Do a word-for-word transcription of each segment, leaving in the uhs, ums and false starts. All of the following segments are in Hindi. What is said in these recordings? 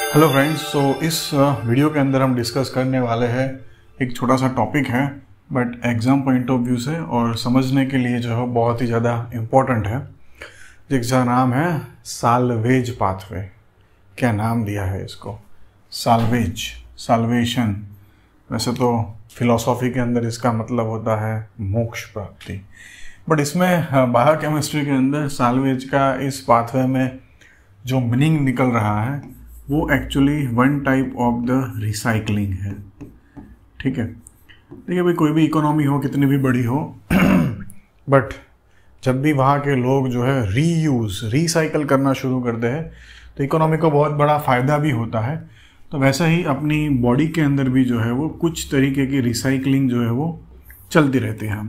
हेलो फ्रेंड्स, सो इस वीडियो के अंदर हम डिस्कस करने वाले हैं एक छोटा सा टॉपिक है, but exam point of view से और समझने के लिए जो है बहुत ही ज़्यादा इम्पोर्टेंट है, जिसका नाम है साल्वेज पाथवे। क्या नाम दिया है इसको? Salvage, salvation. वैसे तो फिलॉसफी के अंदर इसका मतलब होता है मोक्ष प्राप्ति, बट इसमें बायोकेमिस्ट्री के अंदर साल्वेज का इस पाथवे में जो मीनिंग निकल रहा है वो actually one type of the recycling है। ठीक है, देखिए भाई, कोई भी इकोनॉमी हो, कितनी भी बड़ी हो, बट जब भी वहाँ के लोग जो है रीयूज़, रिसाइकल करना शुरू करते हैं तो इकोनॉमी को बहुत बड़ा फ़ायदा भी होता है। तो वैसा ही अपनी बॉडी के अंदर भी जो है वो कुछ तरीके की रिसाइकलिंग जो है वो चलती रहती है,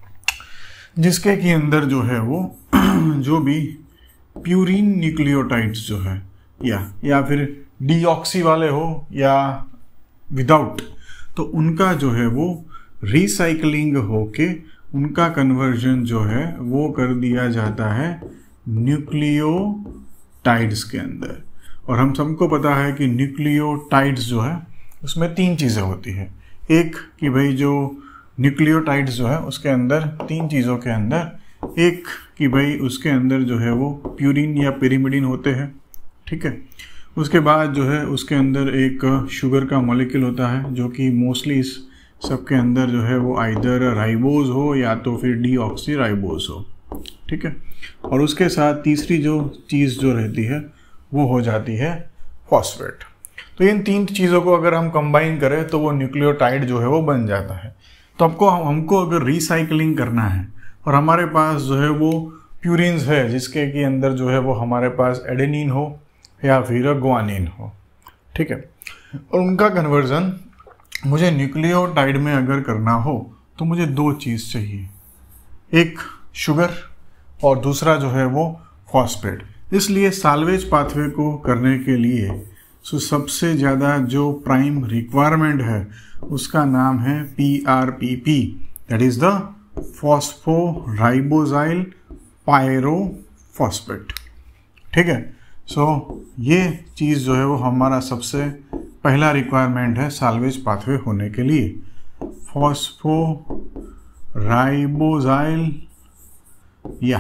जिसके के अंदर जो है वो जो भी प्यूरिन न्यूक्लियोटाइड्स जो है या या फिर डीऑक्सी वाले हो या विदाउट, तो उनका जो है वो रिसाइकलिंग होके उनका कन्वर्जन जो है वो कर दिया जाता है न्यूक्लियोटाइड्स के अंदर। और हम सबको पता है कि न्यूक्लियोटाइड्स जो है उसमें तीन चीज़ें होती है। एक कि भाई जो न्यूक्लियोटाइड्स जो है उसके अंदर तीन चीज़ों के अंदर, एक कि भाई उसके अंदर जो है वो प्यूरिन या पिरिमिडिन होते हैं। ठीक है, उसके बाद जो है उसके अंदर एक शुगर का मॉलिक्यूल होता है जो कि मोस्टली इस सब के अंदर जो है वो आइदर राइबोज हो या तो फिर डीऑक्सी राइबोज हो। ठीक है, और उसके साथ तीसरी जो चीज़ जो रहती है वो हो जाती है फॉस्फेट। तो इन तीन चीज़ों को अगर हम कंबाइन करें तो वो न्यूक्लियोटाइड जो है वो बन जाता है। तो आपको हमको अगर रिसाइकलिंग करना है और हमारे पास जो है वो प्यूरिन्स है जिसके के अंदर जो है वो हमारे पास एडेनिन हो या फिर ग्वानिन हो, ठीक है, और उनका कन्वर्जन मुझे न्यूक्लियोटाइड में अगर करना हो तो मुझे दो चीज़ चाहिए, एक शुगर और दूसरा जो है वो फॉस्फेट। इसलिए साल्वेज पाथवे को करने के लिए सो सबसे ज़्यादा जो प्राइम रिक्वायरमेंट है उसका नाम है P R P P, that is the phosphoribosyl pyrophosphate. ठीक है, सो so, ये चीज़ जो है वो हमारा सबसे पहला रिक्वायरमेंट है साल्वेज पाथवे होने के लिए। फॉस्फोराइबोजाइल या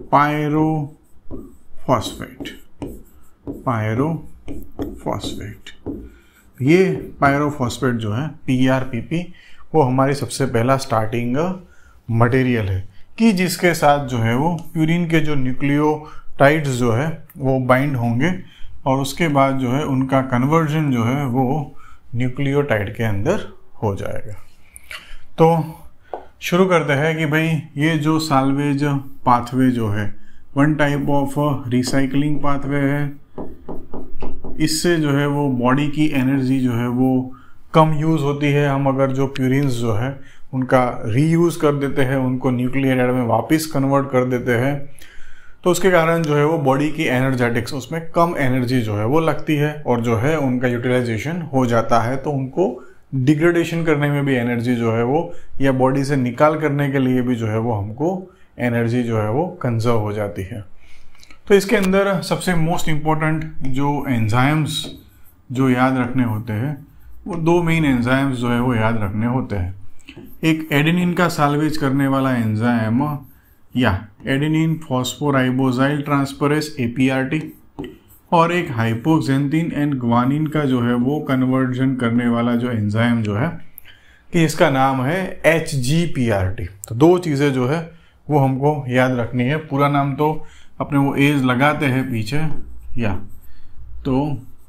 पायरोफॉस्फेट, पायरोफॉस्फेट। ये पायरोफॉस्फेट जो है पी आर पी पी वो हमारी सबसे पहला स्टार्टिंग मटेरियल है कि जिसके साथ जो है वो प्यूरिन के जो न्यूक्लियोटाइड्स जो है वो बाइंड होंगे और उसके बाद जो है उनका कन्वर्जन जो है वो न्यूक्लियोटाइड के अंदर हो जाएगा। तो शुरू करते हैं कि भाई ये जो साल्वेज पाथवे जो है one type of recycling pathway है। इससे जो है वो बॉडी की एनर्जी जो है वो कम यूज़ होती है। हम अगर जो प्यूरिन्स जो है उनका रीयूज़ कर देते हैं, उनको न्यूक्लियोटाइड में वापस कन्वर्ट कर देते हैं, तो उसके कारण जो है वो बॉडी की एनर्जेटिक्स, उसमें कम एनर्जी जो है वो लगती है और जो है उनका यूटिलाइजेशन हो जाता है। तो उनको डिग्रेडेशन करने में भी एनर्जी जो है वो, या बॉडी से निकाल करने के लिए भी जो है वो हमको एनर्जी जो है वो कंजर्व हो जाती है। तो इसके अंदर सबसे मोस्ट इम्पॉर्टेंट जो एंजाइम्स जो याद रखने होते हैं वो दो मेन एंजाइम्स जो है वो याद रखने होते हैं। एक एडेनिन का साल्वेज करने वाला एंजाइम या adenine phosphoribosyl transferase A P R T, और एक हाइपोक्सेंथिन एंड ग्वानिन का जो है वो कन्वर्जन करने वाला जो एंजाइम जो है कि इसका नाम है H G P R T. तो दो चीज़ें जो है वो हमको याद रखनी है। पूरा नाम तो अपने वो एज लगाते हैं पीछे, या तो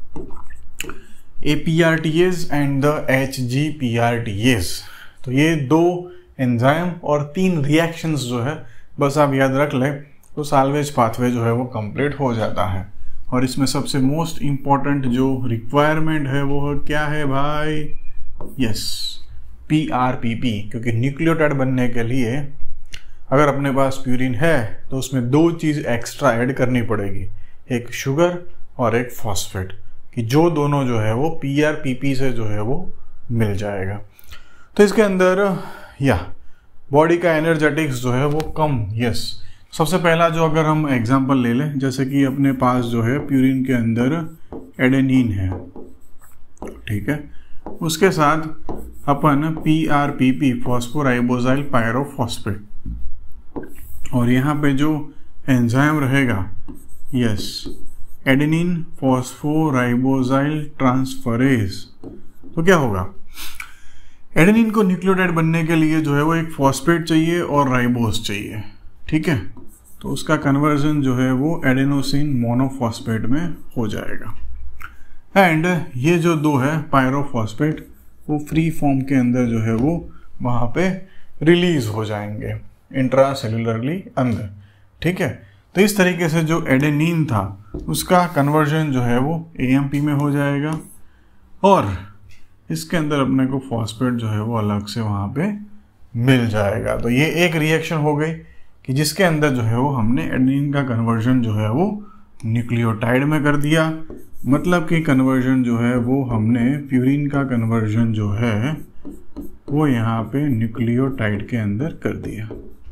A P R T ase and the H G P R T ase. तो ये दो एंजाइम और तीन रिएक्शंस जो है बस आप याद रख लें तो साल्वेज पाथवे जो है वो कंप्लीट हो जाता है। और इसमें सबसे मोस्ट इम्पॉर्टेंट जो रिक्वायरमेंट है वो क्या है भाई? Yes, P R P P. क्योंकि न्यूक्लियोटाइड बनने के लिए अगर अपने पास प्यूरिन है तो उसमें दो चीज़ एक्स्ट्रा ऐड करनी पड़ेगी, एक शुगर और एक फॉस्फेट, कि जो दोनों जो है वो पी आर पी पी से जो है वो मिल जाएगा। तो इसके अंदर या बॉडी का एनर्जेटिक्स जो है वो कम, यस, सबसे पहला जो अगर हम एग्जांपल ले लें, जैसे कि अपने पास जो है प्यूरिन के अंदर एडेनिन है, ठीक है। उसके साथ अपन P R P P phosphoribosyl pyrophosphate, और यहाँ पे जो एंजाइम रहेगा, यस, एडेनिन फॉस्फोराइबोजाइल ट्रांसफरेज। तो क्या होगा, एडेनिन को न्यूक्लियोटाइड बनने के लिए जो है वो एक फॉस्फेट चाहिए और राइबोज चाहिए, ठीक है। तो उसका कन्वर्जन जो है वो एडेनोसिन मोनोफॉस्फेट में हो जाएगा। एंड ये जो दो है पायरोफॉस्फेट, वो फ्री फॉर्म के अंदर जो है वो वहाँ पे रिलीज हो जाएंगे इंट्रासेल्युलरली अंदर, ठीक है। तो इस तरीके से जो एडेनिन था उसका कन्वर्जन जो है वो ए एम पी में हो जाएगा, और इसके अंदर अपने को फॉस्फेट जो है वो अलग से वहाँ पे मिल जाएगा। तो ये एक रिएक्शन हो गई कि जिसके अंदर जो है वो हमने एडेनिन का कन्वर्जन जो है वो न्यूक्लियोटाइड में कर दिया। मतलब कि कन्वर्जन जो है वो हमने प्यूरिन का कन्वर्जन जो है वो यहाँ पे न्यूक्लियोटाइड के अंदर कर दिया।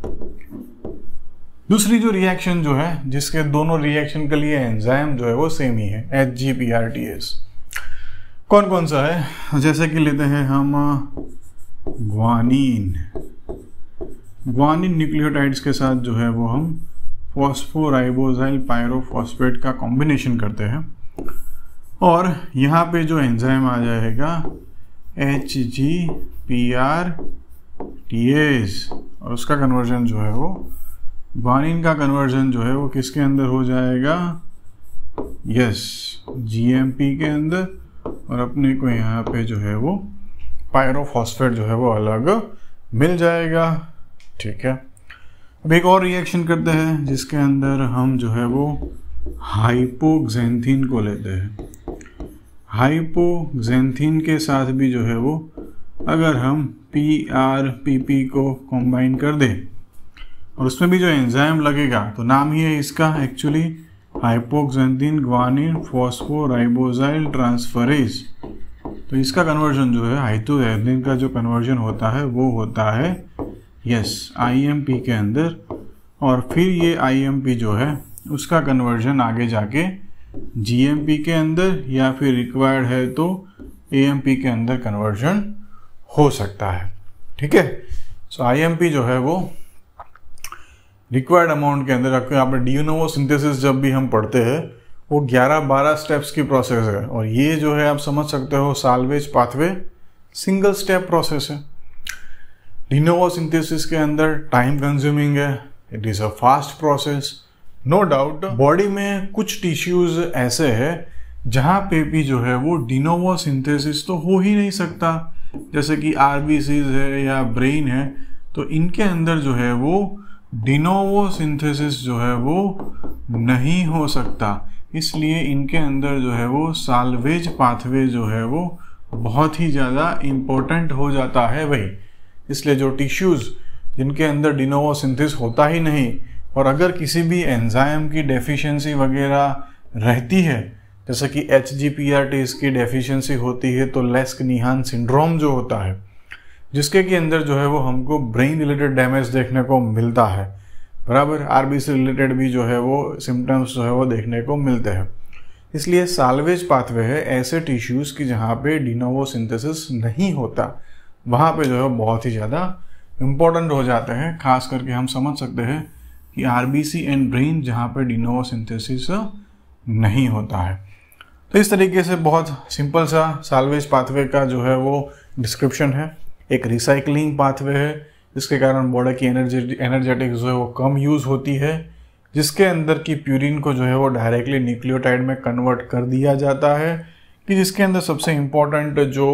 दूसरी जो रिएक्शन जो है, जिसके दोनों रिएक्शन के लिए एंजाइम जो है वो सेम ही है, H G P R T S. कौन कौन सा है, जैसे कि लेते हैं हम ग्वानिन। ग्वानिन न्यूक्लियोटाइड्स के साथ जो है वो हम फॉस्फोराइबोजाइल पायरोफॉस्फेट का कॉम्बिनेशन करते हैं, और यहाँ पे जो एंजाइम आ जाएगा H G P R T S, और उसका कन्वर्जन जो है वो ग्वानिन का कन्वर्जन जो है वो किसके अंदर हो जाएगा, यस, जी एम पी के अंदर, और अपने को यहाँ पे जो है वो पायरोफॉस्फेट जो है वो अलग मिल जाएगा, ठीक है। अब एक और रिएक्शन करते हैं जिसके अंदर हम जो है वो हाइपोक्सेंथिन को लेते हैं। हाइपोक्सेंथिन के साथ भी जो है वो अगर हम पी आर पी पी को कंबाइन कर दें, और उसमें भी जो एंजाइम लगेगा, तो नाम ही है इसका actually hypoxanthine guanine phosphoribosyl transferase. तो इसका कन्वर्जन जो है हाइपोक्सेंथिन का जो कन्वर्जन होता है वो होता है, यस, आई एम पी के अंदर, और फिर ये आई एम पी जो है उसका कन्वर्जन आगे जाके जी एम पी के अंदर, या फिर रिक्वायर्ड है तो ए एम पी के अंदर कन्वर्जन हो सकता है, ठीक है। सो आई एम पी जो है वो रिक्वायर्ड अमाउंट के अंदर रखते हैं। आप डी नोवो सिंथेसिस जब भी हम पढ़ते हैं वो ग्यारह बारह स्टेप्स की प्रोसेस है, और ये जो है आप समझ सकते हो salvage pathway single step process है। डी नोवो सिंथेसिस के अंदर टाइम कंज्यूमिंग है, it is a fast process, no doubt. Body में कुछ टिश्यूज ऐसे हैं जहाँ पे भी जो है वो डी नोवो सिंथेसिस तो हो ही नहीं सकता, जैसे कि आरबीसीज है या ब्रेन है, तो इनके अंदर जो है वो डी नोवो सिंथेसिस जो है वो नहीं हो सकता। इसलिए इनके अंदर जो है वो साल्वेज पाथवे जो है वो बहुत ही ज़्यादा इम्पोर्टेंट हो जाता है भाई। इसलिए जो टिश्यूज़ जिनके अंदर डी नोवो सिंथेसिस होता ही नहीं, और अगर किसी भी एंजाइम की डेफिशिएंसी वगैरह रहती है, जैसे कि H G P R T की डेफिशिएंसी होती है, तो लेस्क-निहान सिंड्रोम जो होता है, जिसके के अंदर जो है वो हमको ब्रेन रिलेटेड डैमेज देखने को मिलता है, बराबर। आरबीसी रिलेटेड भी जो है वो सिम्टम्स जो है वो देखने को मिलते हैं। इसलिए साल्वेज पाथवे है ऐसे टिश्यूज़ की जहाँ पे डी नोवो सिंथेसिस नहीं होता, वहाँ पे जो है बहुत ही ज़्यादा इम्पोर्टेंट हो जाते हैं। खास करके हम समझ सकते हैं कि आरबीसी एंड ब्रेन जहाँ पे डी नोवो सिंथेसिस नहीं होता है। तो इस तरीके से बहुत सिंपल सा साल्वेज पाथवे का जो है वो डिस्क्रिप्शन है। एक रिसाइकलिंग पाथवे है जिसके कारण बॉडी की एनर्जी एनर्जेटिक जो है वो कम यूज़ होती है, जिसके अंदर की प्यूरिन को जो है वो डायरेक्टली न्यूक्लियोटाइड में कन्वर्ट कर दिया जाता है, कि जिसके अंदर सबसे इम्पोर्टेंट जो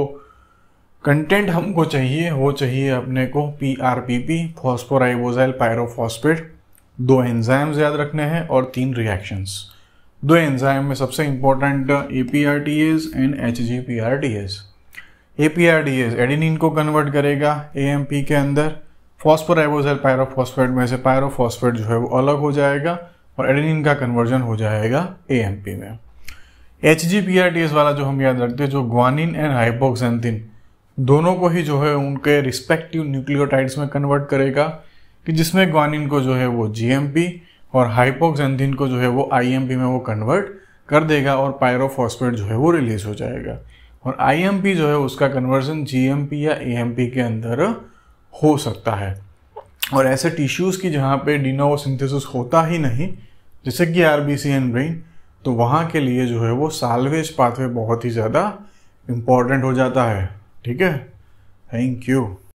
कंटेंट हमको चाहिए वो चाहिए अपने को P R P P phosphoribosyl pyrophosphate. दो एंजाइम्स याद रखने हैं और तीन रिएक्शंस। दो एंजाइम में सबसे important A P R T S and H G P R T S. A P R T S adenine को कन्वर्ट करेगा ए एम पी के अंदर, फॉस्फोराइबोजाइल पायरोफॉस्फेट में से पायरोफॉस्फेट जो है वो अलग हो जाएगा और एडेनिन का कन्वर्जन हो जाएगा ए एम पी में। H G P R T S वाला जो हम याद रखते हैं, जो ग्वानिन एंड हाइपोक्सेंथिन दोनों को ही जो है उनके रिस्पेक्टिव न्यूक्लियोटाइड्स में कन्वर्ट करेगा, कि जिसमें ग्वानिन को जो है वो जी एम पी और हाइपोक्सेंथिन को जो है वो आई एम पी में वो कन्वर्ट कर देगा और पायरोफॉस्फेट जो है वो रिलीज हो जाएगा। और आई एम पी जो है उसका कन्वर्जन जी एम पी या ए एम पी के अंदर हो सकता है। और ऐसे टिश्यूज़ की जहाँ पे डी नोवो सिंथेसिस होता ही नहीं, जैसे कि R B C and brain, तो वहाँ के लिए जो है वो साल्वेज पाथवे बहुत ही ज़्यादा इम्पॉर्टेंट हो जाता है। ठीक है, थैंक यू।